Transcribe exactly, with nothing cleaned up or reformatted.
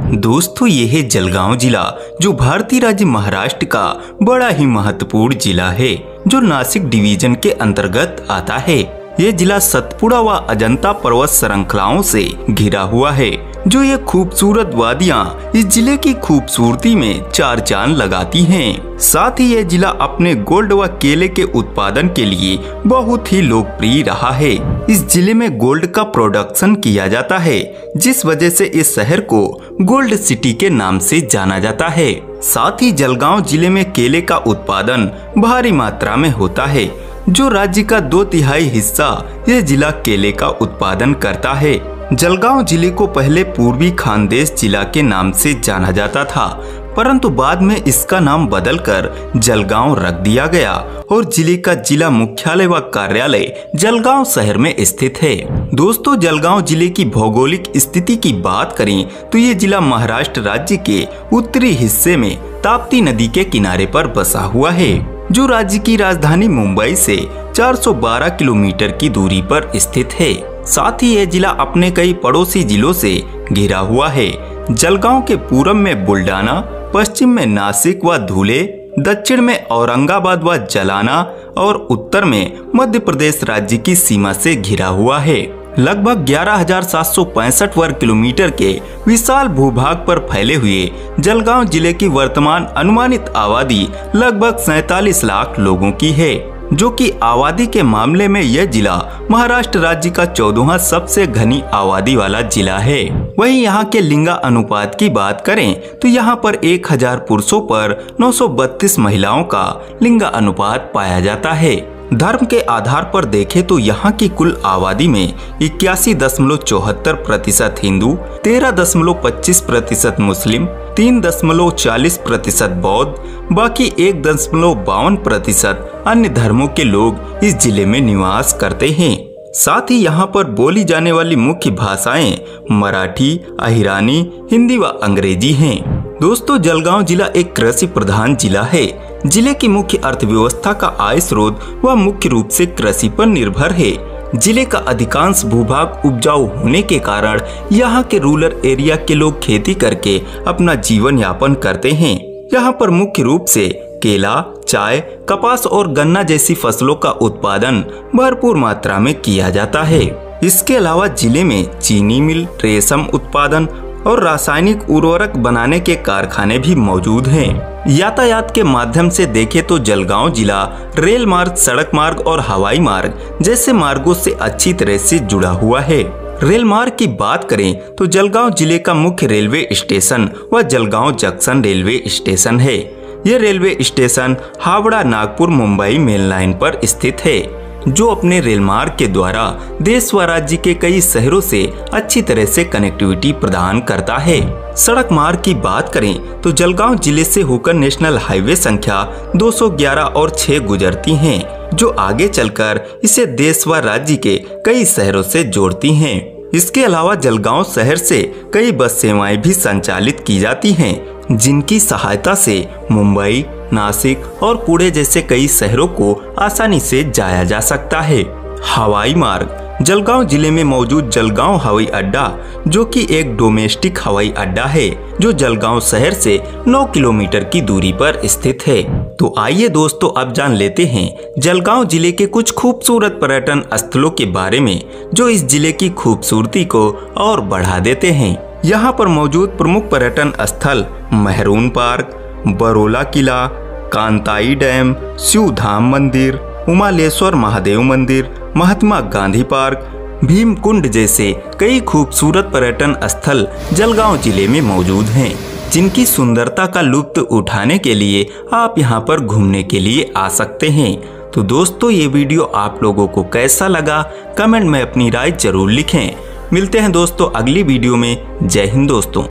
दोस्तों ये है जलगांव जिला, जो भारतीय राज्य महाराष्ट्र का बड़ा ही महत्वपूर्ण जिला है, जो नासिक डिवीजन के अंतर्गत आता है। ये जिला सतपुड़ा व अजंता पर्वत श्रृंखलाओं से घिरा हुआ है, जो ये खूबसूरत वादियां इस जिले की खूबसूरती में चार चांद लगाती हैं। साथ ही ये जिला अपने गोल्ड व केले के उत्पादन के लिए बहुत ही लोकप्रिय रहा है। इस जिले में गोल्ड का प्रोडक्शन किया जाता है, जिस वजह से इस शहर को गोल्ड सिटी के नाम से जाना जाता है। साथ ही जलगांव जिले में केले का उत्पादन भारी मात्रा में होता है, जो राज्य का दो तिहाई हिस्सा यह जिला केले का उत्पादन करता है। जलगांव जिले को पहले पूर्वी खानदेश जिला के नाम से जाना जाता था, परंतु बाद में इसका नाम बदलकर जलगांव रख दिया गया और जिले का जिला मुख्यालय व कार्यालय जलगांव शहर में स्थित है। दोस्तों, जलगांव जिले की भौगोलिक स्थिति की बात करें तो ये जिला महाराष्ट्र राज्य के उत्तरी हिस्से में ताप्ती नदी के किनारे पर बसा हुआ है, जो राज्य की राजधानी मुंबई से चार सौ बारह किलोमीटर की दूरी पर स्थित है। साथ ही यह जिला अपने कई पड़ोसी जिलों से घिरा हुआ है। जलगांव के पूर्व में बुल्डाना, पश्चिम में नासिक व धुले, दक्षिण में औरंगाबाद व जलाना और उत्तर में मध्य प्रदेश राज्य की सीमा से घिरा हुआ है। लगभग ग्यारह हजार सात सौ पैंसठ वर्ग किलोमीटर के विशाल भूभाग पर फैले हुए जलगांव जिले की वर्तमान अनुमानित आबादी लगभग सैतालीस लाख लोगों की है, जो कि आबादी के मामले में यह जिला महाराष्ट्र राज्य का चौदहवां सबसे घनी आबादी वाला जिला है। वहीं यहाँ के लिंगा अनुपात की बात करें तो यहाँ पर एक हजार पुरुषों पर नौ सौ बत्तीस महिलाओं का लिंगा अनुपात पाया जाता है। धर्म के आधार पर देखें तो यहाँ की कुल आबादी में इक्यासी दशमलव चौहत्तर प्रतिशत हिंदू, तेरह दशमलव पच्चीस प्रतिशत मुस्लिम, तीन दशमलव चालीस प्रतिशत बौद्ध, बाकी एक दशमलव बावन प्रतिशत अन्य धर्मों के लोग इस जिले में निवास करते हैं। साथ ही यहाँ पर बोली जाने वाली मुख्य भाषाएं मराठी, अहिरानी, हिंदी व अंग्रेजी हैं। दोस्तों, जलगांव जिला एक कृषि प्रधान जिला है। जिले की मुख्य अर्थव्यवस्था का आय स्रोत व मुख्य रूप से कृषि पर निर्भर है। जिले का अधिकांश भूभाग उपजाऊ होने के कारण यहाँ के रूरल एरिया के लोग खेती करके अपना जीवन यापन करते हैं। यहाँ पर मुख्य रूप से केला, चाय, कपास और गन्ना जैसी फसलों का उत्पादन भरपूर मात्रा में किया जाता है। इसके अलावा जिले में चीनी मिल, रेशम उत्पादन और रासायनिक उर्वरक बनाने के कारखाने भी मौजूद हैं। यातायात के माध्यम से देखें तो जलगांव जिला रेल मार्ग, सड़क मार्ग और हवाई मार्ग जैसे मार्गों से अच्छी तरह से जुड़ा हुआ है। रेल मार्ग की बात करें तो जलगांव जिले का मुख्य रेलवे स्टेशन व जलगांव जंक्शन रेलवे स्टेशन है। यह railway station Howrah Nagpur Mumbai main line पर स्थित है, जो अपने रेल मार्ग के द्वारा देश व राज्य के कई शहरों से अच्छी तरह से कनेक्टिविटी प्रदान करता है। सड़क मार्ग की बात करें तो जलगांव जिले से होकर नेशनल हाईवे संख्या दो सौ ग्यारह और छह गुजरती हैं, जो आगे चलकर इसे देश व राज्य के कई शहरों से जोड़ती हैं। इसके अलावा जलगांव शहर से कई बस सेवाएं भी संचालित की जाती हैं, जिनकी सहायता से मुंबई, नासिक और पुणे जैसे कई शहरों को आसानी से जाया जा सकता है। हवाई मार्ग जलगांव जिले में मौजूद जलगांव हवाई अड्डा, जो कि एक डोमेस्टिक हवाई अड्डा है, जो जलगांव शहर से नौ किलोमीटर की दूरी पर स्थित है। तो आइए दोस्तों, अब जान लेते हैं जलगांव जिले के कुछ खूबसूरत पर्यटन स्थलों के बारे में, जो इस जिले की खूबसूरती को और बढ़ा देते हैं। यहाँ पर मौजूद प्रमुख पर्यटन स्थल मेहरून पार्क, बरोला किला, कांताई डैम, शिव धाम मंदिर, उमालेश्वर महादेव मंदिर, महात्मा गांधी पार्क, भीम कुंड जैसे कई खूबसूरत पर्यटन स्थल जलगांव जिले में मौजूद हैं, जिनकी सुंदरता का लुत्फ उठाने के लिए आप यहां पर घूमने के लिए आ सकते हैं। तो दोस्तों, ये वीडियो आप लोगों को कैसा लगा, कमेंट में अपनी राय जरूर लिखें। मिलते हैं दोस्तों अगली वीडियो में। जय हिंद दोस्तों।